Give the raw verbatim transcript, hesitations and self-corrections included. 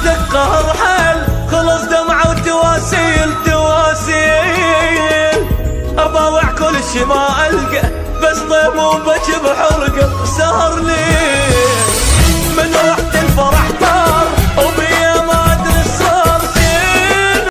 قصدك قهر حل، خلص دمعة وتواسيل تواسيل. أباوع كل شي ما ألقى، بس طيب وبج بحرقه سهر لي